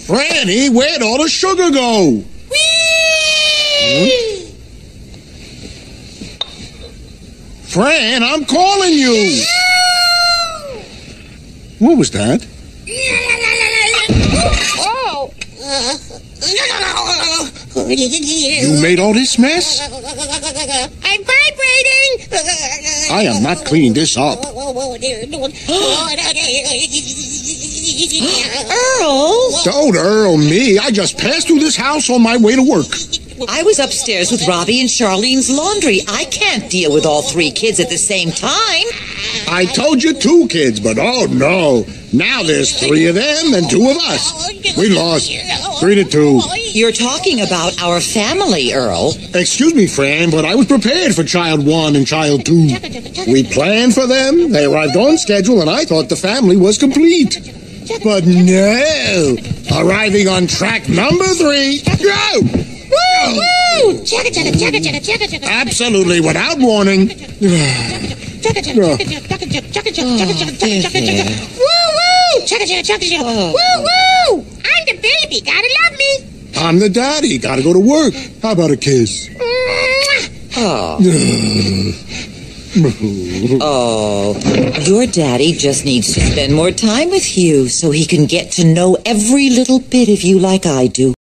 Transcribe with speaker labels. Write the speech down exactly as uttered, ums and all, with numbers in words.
Speaker 1: Franny, where'd all the sugar go? Hmm? Fran, I'm calling you. What was that? You made all this mess?
Speaker 2: I'm vibrating.
Speaker 1: I am not cleaning this up.
Speaker 3: Earl!
Speaker 1: Don't Earl me. I just passed through this house on my way to work.
Speaker 3: I was upstairs with Robbie and Charlene's laundry. I can't deal with all three kids at the same time.
Speaker 1: I told you two kids, but oh no. Now there's three of them and two of us. We lost. Three to two.
Speaker 3: You're talking about our family, Earl.
Speaker 1: Excuse me, Fran, but I was prepared for child one and child two. We planned for them, they arrived on schedule, and I thought the family was complete. But no! Arriving on track number three. Go!
Speaker 2: Woo! Woo! Chugga chugga chugga chugga chugga chugga.
Speaker 1: Absolutely without warning.
Speaker 2: Chugga chugga chugga chugga chugga chugga chugga chugga chugga chugga. Woo woo! Chugga chugga chugga chugga. Woo woo! I'm the baby. Gotta love me.
Speaker 1: I'm the daddy. Gotta go to work. How about a kiss?
Speaker 3: Oh. Oh, your daddy just needs to spend more time with you so he can get to know every little bit of you like I do.